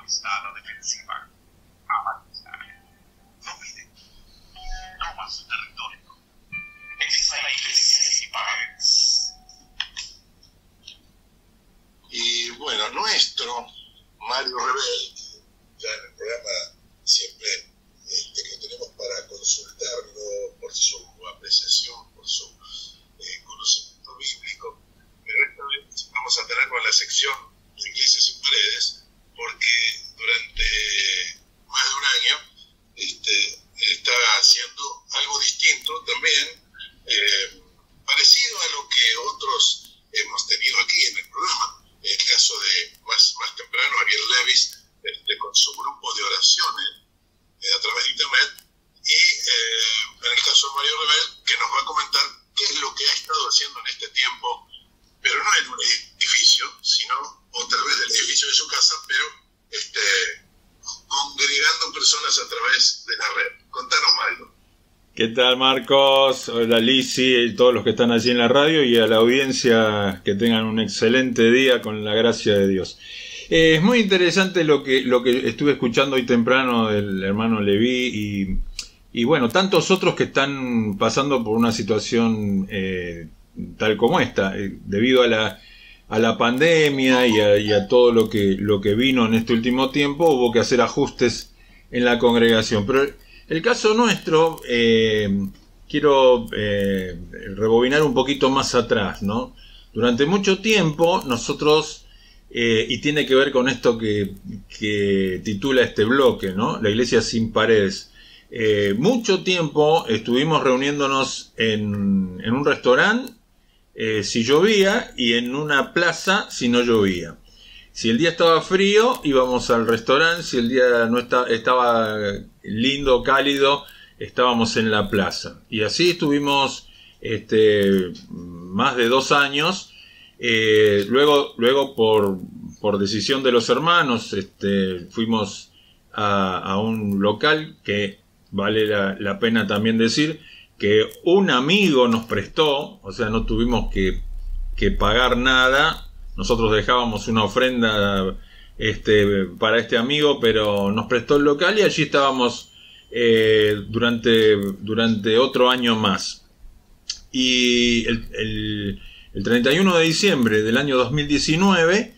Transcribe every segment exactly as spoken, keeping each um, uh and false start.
está a la defensiva. Avanza. No pide. Toma su territorio. Es la iglesia de Páez. Y bueno, nuestro Mario Rebel, ya en el programa siempre este, que tenemos para consultarlo por su apreciación, por su eh, conocimiento bíblico, pero esta vez vamos a tener con la sección de Iglesias sin Paredes, porque durante más de un año este, está haciendo algo distinto también, eh, parecido a lo que otros hemos tenido aquí en el programa. En el caso de más, más temprano, Ariel Levis, este, con su grupo de oraciones eh, a través de internet, y eh, en el caso de Mario Rebel, que nos va a comentar qué es lo que ha estado haciendo en este tiempo, pero no en un edificio, sino o tal vez del edificio de su casa, pero este, congregando personas a través de la red. Contanos, Mario. ¿Qué tal, Marcos? Hola, Lisi, y todos los que están allí en la radio, y a la audiencia, que tengan un excelente día con la gracia de Dios. Eh, es muy interesante lo que, lo que estuve escuchando hoy temprano del hermano Leví y, y bueno, tantos otros que están pasando por una situación eh, tal como esta, eh, debido a la, a la pandemia y a, y a todo lo que, lo que vino en este último tiempo. Hubo que hacer ajustes en la congregación, pero el caso nuestro, eh, quiero eh, rebobinar un poquito más atrás, ¿no? Durante mucho tiempo nosotros, eh, y tiene que ver con esto que, que titula este bloque, ¿no? La Iglesia sin Paredes. Eh, mucho tiempo estuvimos reuniéndonos en, en un restaurante eh, si llovía, y en una plaza si no llovía. Si el día estaba frío, íbamos al restaurante. Si el día no está, estaba lindo, cálido, estábamos en la plaza. Y así estuvimos este, más de dos años. Eh, luego, luego por, por decisión de los hermanos, este, fuimos a, a un local que vale la, la pena también decir que un amigo nos prestó. O sea, no tuvimos que, que pagar nada. Nosotros dejábamos una ofrenda este, para este amigo, pero nos prestó el local y allí estábamos eh, durante, durante otro año más. Y el, el, el treinta y uno de diciembre del año dos mil diecinueve,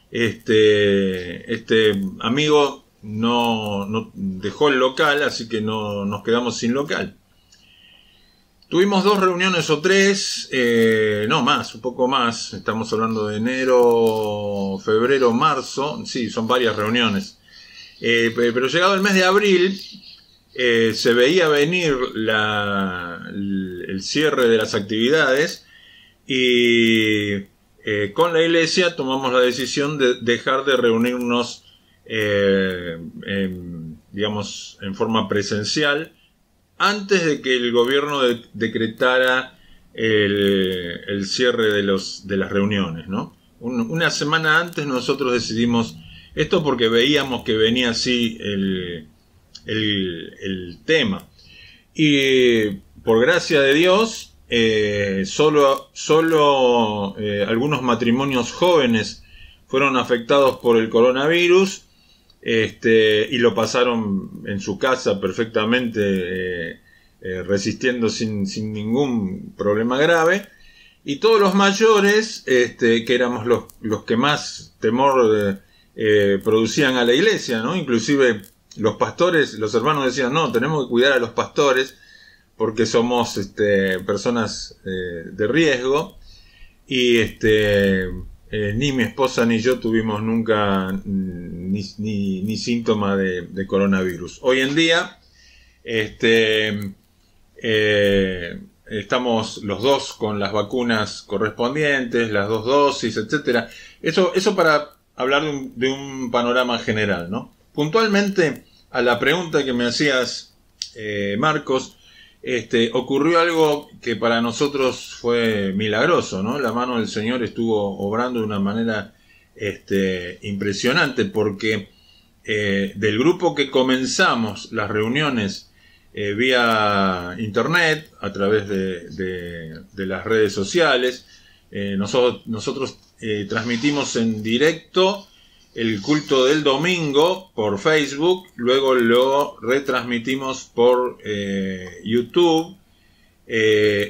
este, este amigo no, no dejó el local, así que no, nos quedamos sin local. Tuvimos dos reuniones o tres, eh, no más, un poco más, estamos hablando de enero, febrero, marzo, sí, son varias reuniones. Eh, pero llegado el mes de abril, eh, se veía venir la, el, el cierre de las actividades y eh, con la iglesia tomamos la decisión de dejar de reunirnos, eh, en, digamos, en forma presencial, antes de que el gobierno de, decretara el, el cierre de, los, de las reuniones, ¿no? Un, una semana antes nosotros decidimos esto porque veíamos que venía así el, el, el tema. Y por gracia de Dios, eh, solo, solo eh, algunos matrimonios jóvenes fueron afectados por el coronavirus. Este, y lo pasaron en su casa perfectamente, eh, eh, resistiendo sin, sin ningún problema grave. Y todos los mayores, este, que éramos los, los que más temor eh, producían a la iglesia, ¿no? Inclusive los pastores, los hermanos decían, no, tenemos que cuidar a los pastores porque somos este, personas eh, de riesgo. Y este... Eh, ni mi esposa ni yo tuvimos nunca ni, ni, ni síntoma de, de coronavirus. Hoy en día este, eh, estamos los dos con las vacunas correspondientes, las dos dosis, etcétera. Eso, eso para hablar de un, de un panorama general, ¿no? Puntualmente a la pregunta que me hacías, eh, Marcos, Este, ocurrió algo que para nosotros fue milagroso, ¿no? La mano del Señor estuvo obrando de una manera este, impresionante, porque eh, del grupo que comenzamos las reuniones eh, vía internet, a través de, de, de las redes sociales, eh, nosotros, nosotros eh, transmitimos en directo el culto del domingo por Facebook, luego lo retransmitimos por eh, YouTube, eh,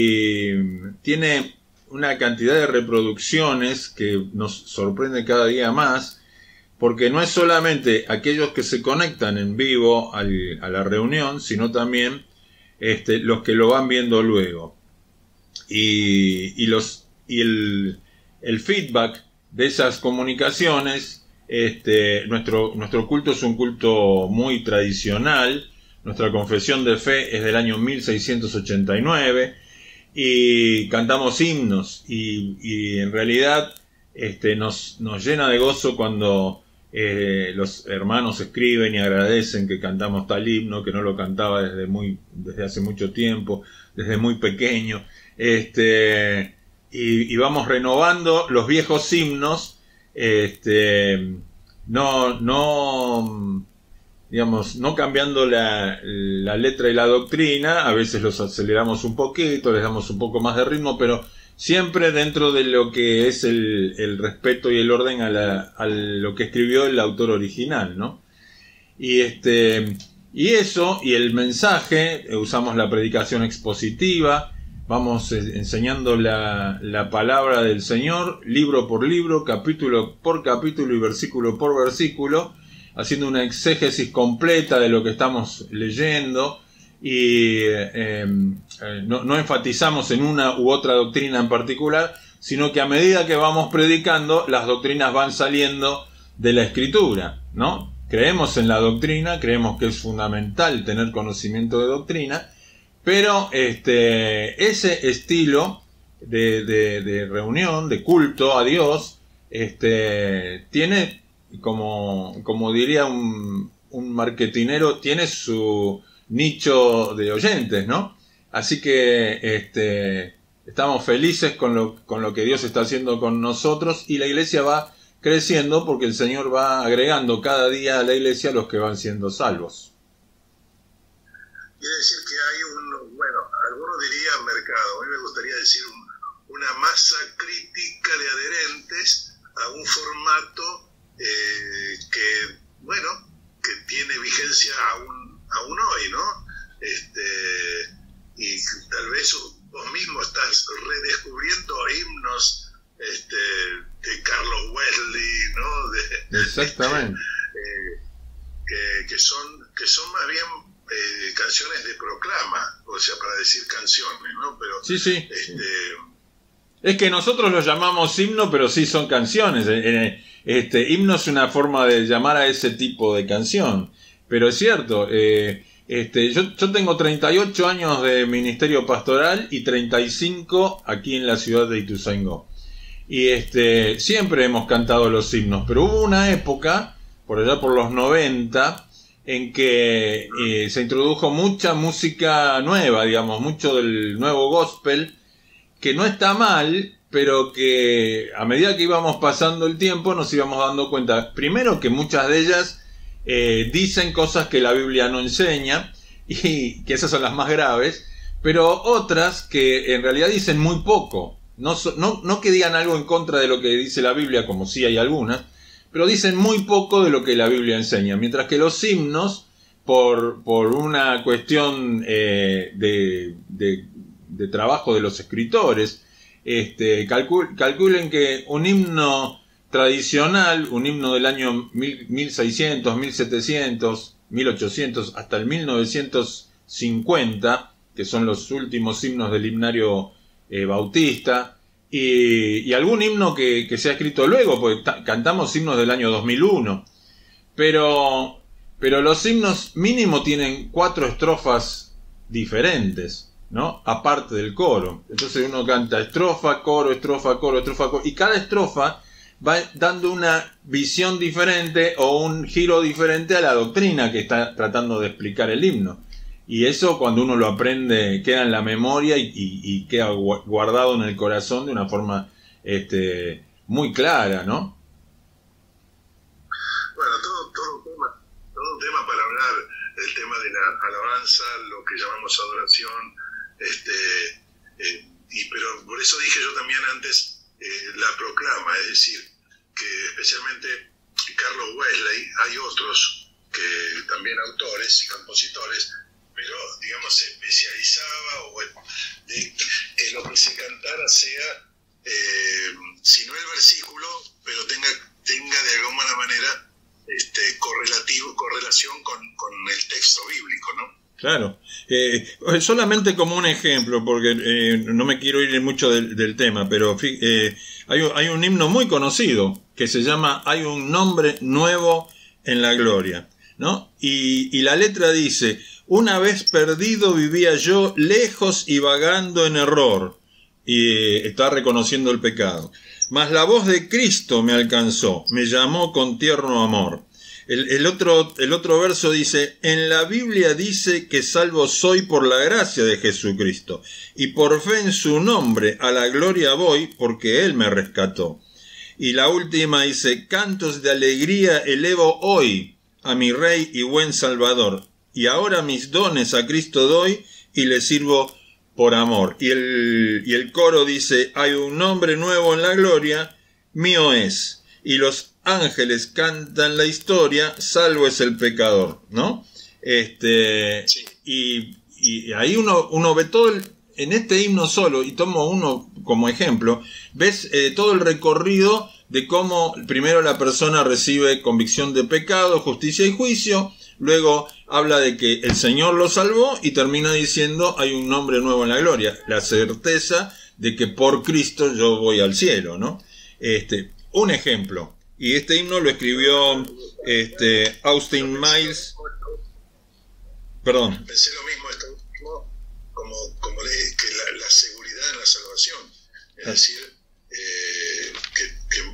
y tiene una cantidad de reproducciones que nos sorprende cada día más, porque no es solamente aquellos que se conectan en vivo al, a la reunión, sino también este, los que lo van viendo luego. Y, y, los, y el, el feedback de esas comunicaciones, este, nuestro, nuestro culto es un culto muy tradicional. Nuestra confesión de fe es del año mil seiscientos ochenta y nueve y cantamos himnos, y, y en realidad este, nos, nos llena de gozo cuando Eh, los hermanos escriben y agradecen que cantamos tal himno, que no lo cantaba desde muy desde hace mucho tiempo, desde muy pequeño, este y, y vamos renovando los viejos himnos, este no no digamos no cambiando la, la letra y la doctrina. A veces los aceleramos un poquito, les damos un poco más de ritmo, pero siempre dentro de lo que es el, el respeto y el orden a, la, a lo que escribió el autor original, ¿no? Y este y eso, y el mensaje, usamos la predicación expositiva, vamos enseñando la, la palabra del Señor, libro por libro, capítulo por capítulo y versículo por versículo, haciendo una exégesis completa de lo que estamos leyendo. Y eh, eh, no, no enfatizamos en una u otra doctrina en particular, sino que a medida que vamos predicando, las doctrinas van saliendo de la Escritura, ¿no? Creemos en la doctrina, creemos que es fundamental tener conocimiento de doctrina, pero este, ese estilo de, de, de reunión, de culto a Dios, este, tiene, como, como diría un, un marketinero, tiene su nicho de oyentes, ¿no? Así que este, estamos felices con lo, con lo que Dios está haciendo con nosotros, y la iglesia va creciendo porque el Señor va agregando cada día a la iglesia los que van siendo salvos. Quiere decir que hay un, bueno, algunos dirían mercado, a mí me gustaría decir un, una masa crítica de adherentes a un formato eh, que, bueno, que tiene vigencia aún aún hoy, ¿no? Este, y tal vez vos mismo estás redescubriendo himnos este, de Carlos Wesley, ¿no? De, Exactamente. Eh, que, que, son, que son más bien eh, canciones de proclama, o sea, para decir canciones, ¿no? Pero, sí, sí. Este, sí. Es que nosotros lo llamamos himno, pero sí son canciones. Este, himno es una forma de llamar a ese tipo de canción. Pero es cierto, eh, este, yo, yo tengo treinta y ocho años de ministerio pastoral y treinta y cinco aquí en la ciudad de Ituzaingó. Y este, siempre hemos cantado los himnos, pero hubo una época, por allá por los noventa, en que eh, se introdujo mucha música nueva, digamos, mucho del nuevo gospel, que no está mal, pero que a medida que íbamos pasando el tiempo nos íbamos dando cuenta, primero, que muchas de ellas Eh, dicen cosas que la Biblia no enseña, y que esas son las más graves, pero otras que en realidad dicen muy poco. No, no, no que digan algo en contra de lo que dice la Biblia, como sí hay algunas, pero dicen muy poco de lo que la Biblia enseña. Mientras que los himnos, por, por una cuestión eh, de, de, de trabajo de los escritores, este, calcul, calculen que un himno tradicional, un himno del año mil seiscientos, mil setecientos, mil ochocientos hasta el mil novecientos cincuenta, que son los últimos himnos del himnario eh, bautista, y, y algún himno que, que se ha escrito luego, porque cantamos himnos del año dos mil uno, pero, pero los himnos mínimo tienen cuatro estrofas diferentes, ¿no? Aparte del coro. Entonces uno canta estrofa, coro, estrofa, coro, estrofa, coro, y cada estrofa va dando una visión diferente o un giro diferente a la doctrina que está tratando de explicar el himno. Y eso, cuando uno lo aprende, queda en la memoria y, y, y queda guardado en el corazón de una forma este, muy clara, ¿no? Bueno, todo, todo, un tema, todo un tema para hablar del tema de la alabanza, lo que llamamos adoración, este, eh, y, pero por eso dije yo también antes eh, la proclama, es decir, que especialmente Carlos Wesley, hay otros que también autores y compositores, pero digamos se especializaba o en, de que lo que se cantara sea, eh, si no el versículo, pero tenga, tenga de alguna manera este, correlativo, correlación con, con el texto bíblico, ¿no? Claro, eh, solamente como un ejemplo, porque eh, no me quiero ir mucho del, del tema, pero eh, hay, hay un himno muy conocido que se llama Hay un nombre nuevo en la gloria, ¿no? Y, y la letra dice: una vez perdido vivía yo lejos y vagando en error, y eh, está reconociendo el pecado, mas la voz de Cristo me alcanzó, me llamó con tierno amor. El, el, otro, el otro verso dice: en la Biblia dice que salvo soy por la gracia de Jesucristo, y por fe en su nombre a la gloria voy, porque Él me rescató. Y la última dice: cantos de alegría elevo hoy a mi Rey y buen Salvador, y ahora mis dones a Cristo doy, y le sirvo por amor. Y el, y el coro dice: hay un nombre nuevo en la gloria, mío es, y los ángeles cantan la historia, salvo es el pecador, ¿no? Este, sí. y, y ahí uno, uno ve todo el, en este himno solo, y tomo uno como ejemplo, ves eh, todo el recorrido de cómo primero la persona recibe convicción de pecado, justicia y juicio, luego habla de que el Señor lo salvó y termina diciendo: hay un nombre nuevo en la gloria, la certeza de que por Cristo yo voy al cielo, ¿no? Este, un ejemplo. Y este himno lo escribió este, Austin Miles. Perdón. Pensé lo mismo, esto último, como, como le, que la, la seguridad en la salvación. Es decir, eh, que, que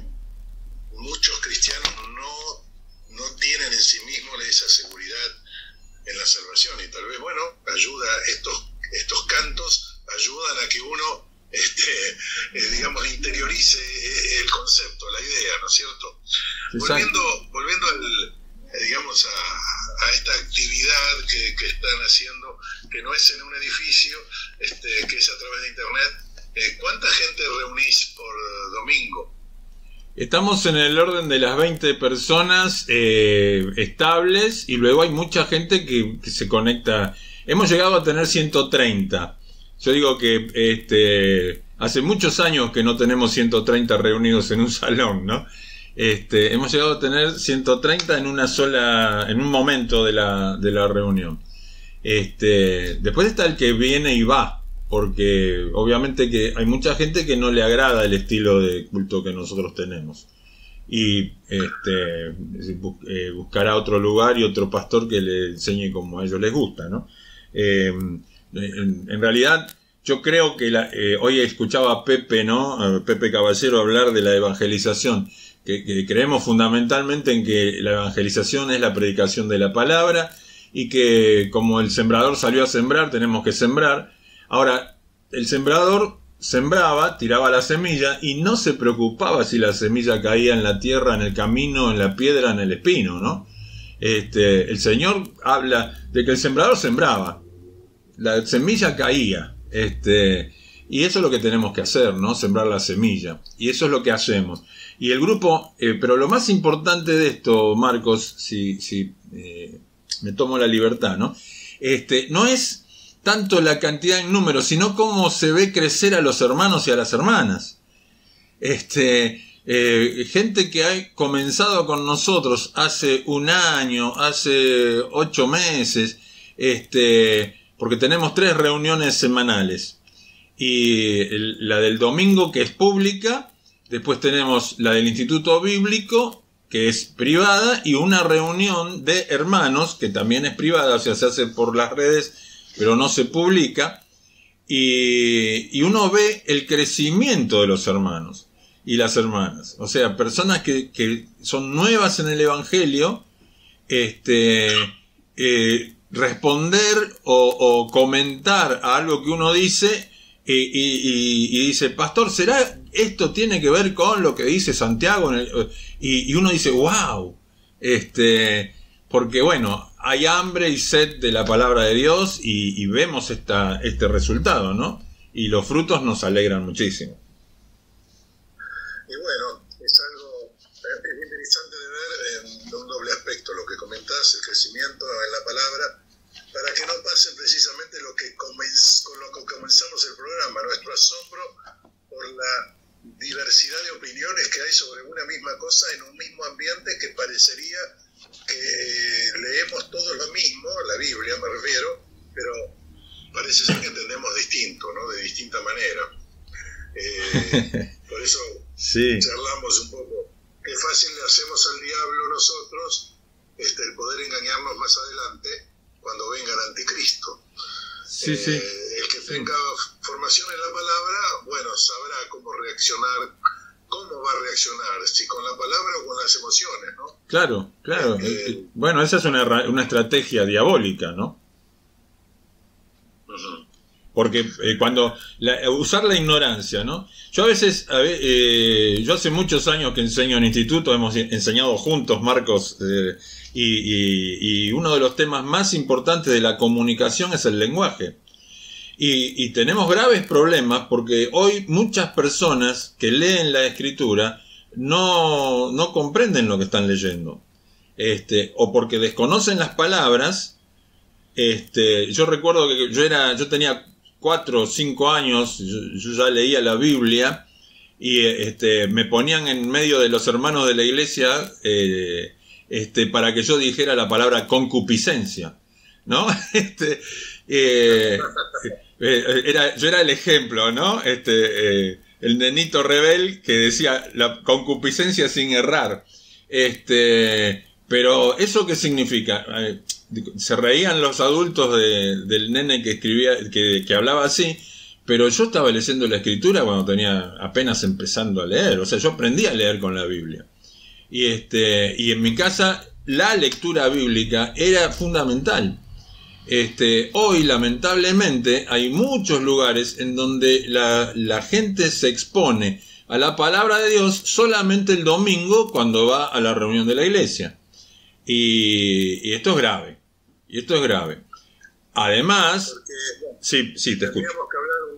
muchos cristianos no, no tienen en sí mismos esa seguridad en la salvación. Y tal vez, bueno, ayuda, estos, estos cantos ayudan a que uno Este, eh, digamos, interiorice el concepto, la idea, ¿no es cierto? Volviendo, volviendo al, eh, digamos, a, a esta actividad que, que están haciendo, que no es en un edificio, este, que es a través de internet, eh, ¿cuánta gente reunís por domingo? Estamos en el orden de las veinte personas eh, estables, y luego hay mucha gente que, que se conecta. Hemos llegado a tener ciento treinta. Yo digo que este, hace muchos años que no tenemos ciento treinta reunidos en un salón, ¿no? Este, hemos llegado a tener ciento treinta en una sola, en un momento de la, de la reunión. Este, después está el que viene y va, porque obviamente que hay mucha gente que no le agrada el estilo de culto que nosotros tenemos. Y este, buscará otro lugar y otro pastor que le enseñe como a ellos les gusta, ¿no? Eh, En, en realidad, yo creo que la, eh, hoy escuchaba a Pepe, ¿no? A Pepe Caballero hablar de la evangelización, que, que creemos fundamentalmente en que la evangelización es la predicación de la palabra, y que como el sembrador salió a sembrar, tenemos que sembrar. Ahora, el sembrador sembraba, tiraba la semilla y no se preocupaba si la semilla caía en la tierra, en el camino, en la piedra, en el espino, ¿no? Este, el Señor habla de que el sembrador sembraba. La semilla caía, este, y eso es lo que tenemos que hacer, ¿no? Sembrar la semilla, y eso es lo que hacemos. Y el grupo, eh, pero lo más importante de esto, Marcos, si, si eh, me tomo la libertad, ¿no? Este, no es tanto la cantidad en números, sino cómo se ve crecer a los hermanos y a las hermanas. Este, eh, gente que ha comenzado con nosotros hace un año, hace ocho meses, este... porque tenemos tres reuniones semanales, y el, la del domingo, que es pública, después tenemos la del Instituto Bíblico, que es privada, y una reunión de hermanos, que también es privada, o sea, se hace por las redes, pero no se publica, y, y uno ve el crecimiento de los hermanos y las hermanas, o sea, personas que, que son nuevas en el Evangelio, este... Eh, responder o, o comentar a algo que uno dice y, y, y dice: pastor, ¿será esto tiene que ver con lo que dice Santiago? En el, y, y uno dice: wow, este, porque bueno, hay hambre y sed de la palabra de Dios, y, y vemos esta, este resultado, ¿no? Y los frutos nos alegran muchísimo. Y bueno, es algo es interesante de ver en, esto, lo que comentás, el crecimiento en la palabra, para que no pase precisamente lo que comenz, con lo que comenzamos el programa, nuestro asombro por la diversidad de opiniones que hay sobre una misma cosa en un mismo ambiente que parecería que leemos todos lo mismo, la Biblia me refiero, pero parece ser que entendemos distinto, ¿no? De distinta manera. Eh, por eso sí. Charlamos un poco. Qué fácil le hacemos al diablo nosotros este, el poder engañarnos más adelante cuando venga el anticristo. Sí, eh, sí. El que tenga formación en la palabra, bueno, sabrá cómo reaccionar, cómo va a reaccionar, si con la palabra o con las emociones, ¿no? Claro, claro. Eh, bueno, esa es una, una estrategia diabólica, ¿no? Uh-huh. Porque eh, cuando la, usar la ignorancia, ¿no? Yo a veces, a ver, eh, yo hace muchos años que enseño en instituto, hemos enseñado juntos, Marcos, eh, y, y, y uno de los temas más importantes de la comunicación es el lenguaje. Y, y tenemos graves problemas porque hoy muchas personas que leen la escritura no, no comprenden lo que están leyendo. Este, o porque desconocen las palabras. Este, yo recuerdo que yo era, yo tenía cuatro o cinco años, yo, yo ya leía la Biblia y este, me ponían en medio de los hermanos de la iglesia eh, este, para que yo dijera la palabra concupiscencia, ¿no? Este, eh, eh, era, yo era el ejemplo, ¿no? Este, eh, el nenito rebel que decía la concupiscencia sin errar. Este, pero ¿eso qué significa? Eh, se reían los adultos de, del nene que escribía, que, que hablaba así, pero yo estaba leyendo la escritura cuando tenía apenas empezando a leer, o sea, yo aprendí a leer con la Biblia. Y este, y en mi casa la lectura bíblica era fundamental. Este, hoy lamentablemente hay muchos lugares en donde la, la gente se expone a la palabra de Dios solamente el domingo cuando va a la reunión de la iglesia. Y, y esto es grave. Y esto es grave. Además, porque, bueno, sí, sí, te escucho. Tendríamos que hablar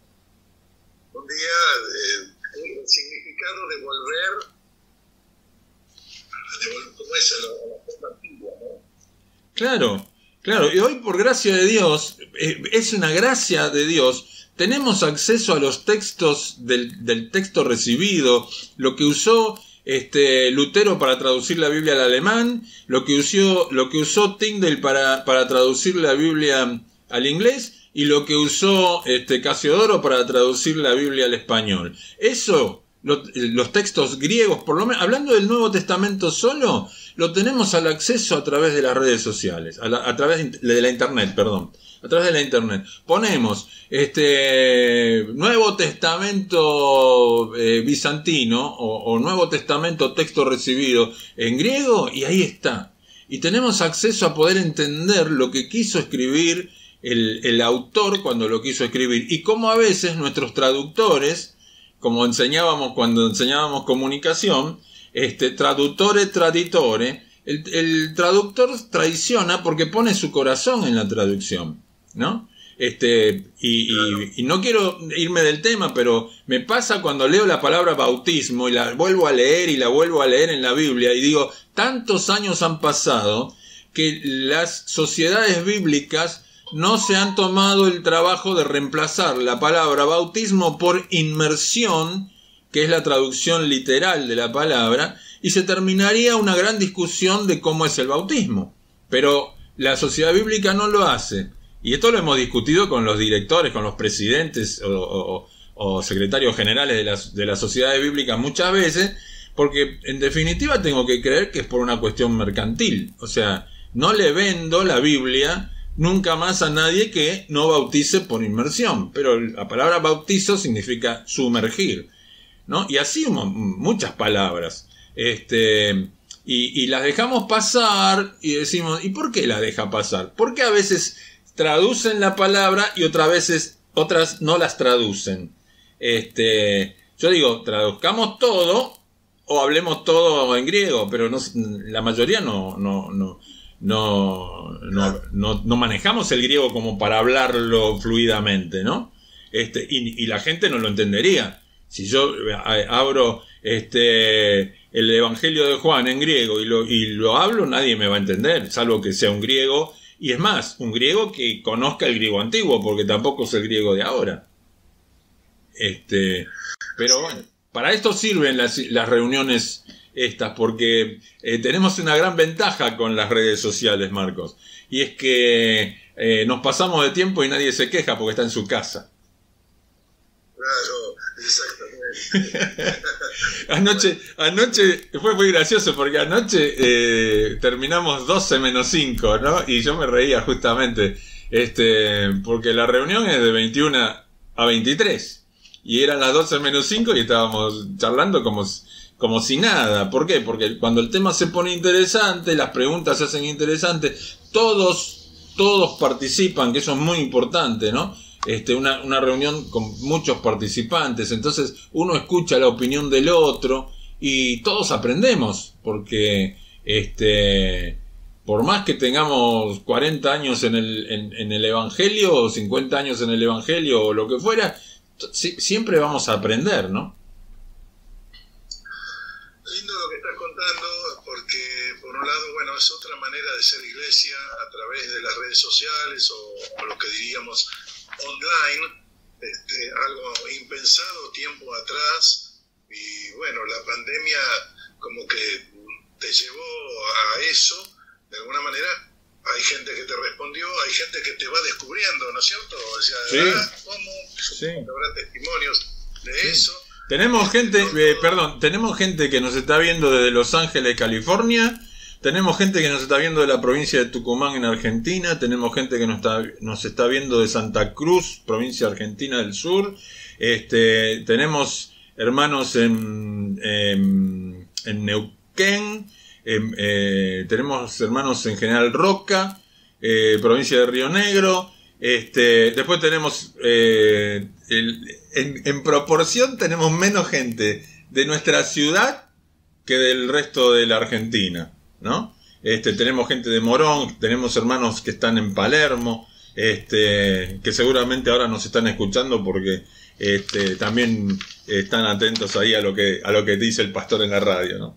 un, un día de, del significado de volver, de volver como es a la, a la forma antigua, ¿no? Claro, claro. Y hoy, por gracia de Dios, eh, es una gracia de Dios. Tenemos acceso a los textos del, del texto recibido, lo que usó Este, Lutero para traducir la Biblia al alemán, lo que usó, lo que usó Tyndale para, para traducir la Biblia al inglés y lo que usó este, Casiodoro para traducir la Biblia al español. Eso, lo, los textos griegos, por lo menos, hablando del Nuevo Testamento solo, lo tenemos al acceso a través de las redes sociales, a, la, a través de la internet, perdón. A través de la internet. Ponemos este Nuevo Testamento eh, bizantino o, o Nuevo Testamento texto recibido en griego y ahí está. Y tenemos acceso a poder entender lo que quiso escribir el, el autor cuando lo quiso escribir. Y cómo a veces nuestros traductores, como enseñábamos cuando enseñábamos comunicación, este traductore traditore, el, el traductor traiciona porque pone su corazón en la traducción, ¿no? Este, y, y, y no quiero irme del tema, pero me pasa cuando leo la palabra bautismo y la vuelvo a leer y la vuelvo a leer en la Biblia y digo, tantos años han pasado que las sociedades bíblicas no se han tomado el trabajo de reemplazar la palabra bautismo por inmersión, que es la traducción literal de la palabra, y se terminaría una gran discusión de cómo es el bautismo. Pero la sociedad bíblica no lo hace. Y esto lo hemos discutido con los directores, con los presidentes o, o, o secretarios generales de las, de las sociedades bíblicas muchas veces, porque en definitiva tengo que creer que es por una cuestión mercantil. O sea, no le vendo la Biblia nunca más a nadie que no bautice por inmersión. Pero la palabra bautizo significa sumergir, ¿no? Y así muchas palabras. Este, y, y las dejamos pasar y decimos, ¿y por qué las deja pasar? Porque a veces traducen la palabra y otras veces otras no las traducen. Este, yo digo, traduzcamos todo o hablemos todo en griego, pero no, la mayoría no no no no no, no, no manejamos el griego como para hablarlo fluidamente, ¿no? Este, y, y la gente no lo entendería. Si yo abro este el Evangelio de Juan en griego y lo, y lo hablo, nadie me va a entender, salvo que sea un griego, y es más, un griego que conozca el griego antiguo, porque tampoco es el griego de ahora. Este, pero bueno, para esto sirven las, las reuniones estas, porque eh, tenemos una gran ventaja con las redes sociales, Marcos, y es que eh, nos pasamos de tiempo y nadie se queja porque está en su casa. Claro, exactamente. anoche, anoche fue muy gracioso porque anoche eh, terminamos doce menos cinco, ¿no? Y yo me reía justamente, este, porque la reunión es de veintiuna a veintitrés y eran las doce menos cinco y estábamos charlando como, como si nada. ¿Por qué? Porque cuando el tema se pone interesante, las preguntas se hacen interesantes, todos, todos participan, que eso es muy importante, ¿no? Este, una, una reunión con muchos participantes, entonces uno escucha la opinión del otro y todos aprendemos, porque este, por más que tengamos cuarenta años en el, en, en el Evangelio o cincuenta años en el Evangelio o lo que fuera, si, siempre vamos a aprender, ¿no? Lindo lo que estás contando, porque por un lado, bueno, es otra manera de ser iglesia a través de las redes sociales o, o lo que diríamos online, este, algo impensado tiempo atrás, y bueno, la pandemia como que te llevó a eso, de alguna manera. Hay gente que te respondió, hay gente que te va descubriendo, ¿no es cierto? O sea, sí. ah, ¿cómo? Sí. Habrá testimonios de sí. eso. Tenemos gente, eh, perdón, tenemos gente que nos está viendo desde Los Ángeles, California. Tenemos gente que nos está viendo de la provincia de Tucumán en Argentina, tenemos gente que nos está, nos está viendo de Santa Cruz, provincia argentina del sur, este, tenemos hermanos en, en, en Neuquén, en, eh, tenemos hermanos en General Roca, eh, provincia de Río Negro, este, después tenemos, eh, el, en, en proporción tenemos menos gente de nuestra ciudad que del resto de la Argentina, ¿no? Este, tenemos gente de Morón, tenemos hermanos que están en Palermo, este, que seguramente ahora nos están escuchando porque este, también están atentos ahí a lo que a lo que dice el pastor en la radio, ¿no?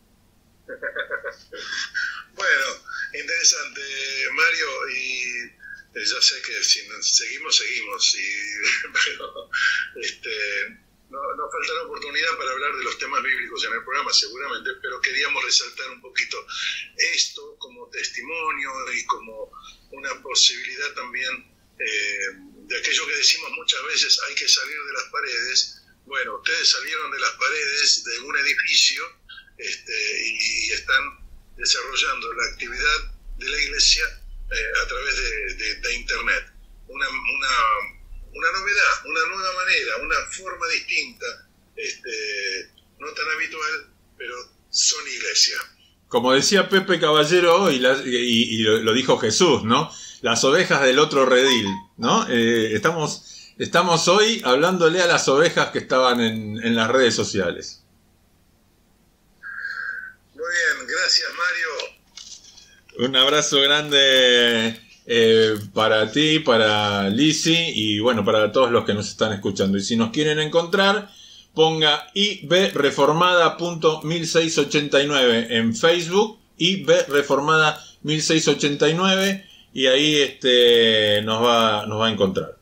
Bueno, interesante, Mario, y ya sé que si seguimos, seguimos, y, pero este, no, nos faltará oportunidad para hablar de los temas bíblicos en el programa seguramente, pero queríamos resaltar un poquito esto como testimonio y como una posibilidad también eh, de aquello que decimos muchas veces, hay que salir de las paredes. Bueno, ustedes salieron de las paredes de un edificio este, y están desarrollando la actividad de la iglesia eh, a través de, de, de internet. Una, una Una novedad, una nueva manera, una forma distinta, este, no tan habitual, pero son iglesia. Como decía Pepe Caballero hoy, y, y, y lo dijo Jesús, ¿no? Las ovejas del otro redil, ¿no? Eh, estamos, estamos hoy hablándole a las ovejas que estaban en, en las redes sociales. Muy bien, gracias, Mario. Un abrazo grande. Eh, para ti, para Lizzy y bueno, para todos los que nos están escuchando. Y si nos quieren encontrar, ponga i b reformada punto mil seiscientos ochenta y nueve en Facebook, i b reformada mil seiscientos ochenta y nueve, y ahí este, nos va, nos va a encontrar.